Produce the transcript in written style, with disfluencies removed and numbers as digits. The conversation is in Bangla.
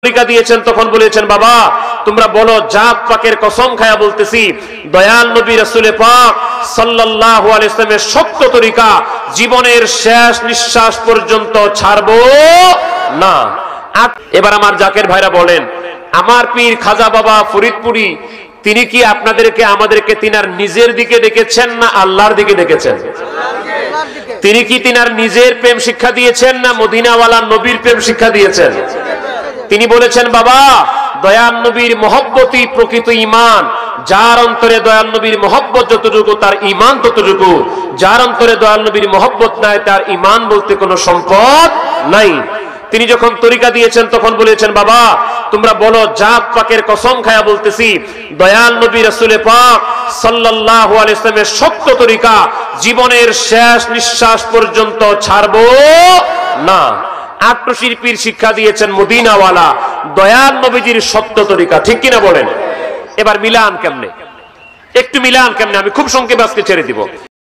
তরিকা দিয়েছেন তখন বলেছেন বাবা তোমরা বলো জাত পাকের কসম খায়া বলতেছি দয়াল নবী রাসূল পাক সাল্লাল্লাহু আলাইহি ওয়াসাল্লামের সত্য তরিকা জীবনের শেষ নিঃশ্বাস পর্যন্ত ছাড়বো না। এবার আমার জাকের ভাইরা বলেন আমার পীর খাজা বাবা ফরিদপুরি তিনি কি আপনাদেরকে আমাদেরকে তিনার নিজের দিকে ডেকেছেন না আল্লাহর দিকে ডেকেছেন? তিনি কি তিনার নিজের প্রেম শিক্ষা দিয়েছেন না মদিনাওয়ালা নবীর প্রেম শিক্ষা দিয়েছেন? তিনি বলেছেন বাবা দয়াল নবীর মহব্বতই প্রকৃত ঈমান, যার অন্তরে দয়াল নবীর মহব্বত যতটুকু তার ঈমান ততটুকু, যার অন্তরে দয়াল নবীর মহব্বত নাই তার ঈমান বলতে কোনো সম্পদ নাই। তিনি যখন তরিকা দিয়েছেন তখন বলেছেন বাবা তোমরা বলো জাত পাকের কসম খায়া বলতেছি দয়াল নবী রাসূল পাক সাল্লাল্লাহু আলাইহি ওয়াসাল্লামের সত্য তরিকা জীবনের শেষ নিঃশ্বাস পর্যন্ত ছাড়বো না। আট্রশির পীর শিক্ষা দিয়েছেন মদিনাওয়ালা দয়াল নবীজির সত্য তরিকা, ঠিক কিনা বলেন? এবার মিলান কেমনে, একটু মিলান কেমনে, আমি খুব সংক্ষেপে আজকে ছেড়ে দিব।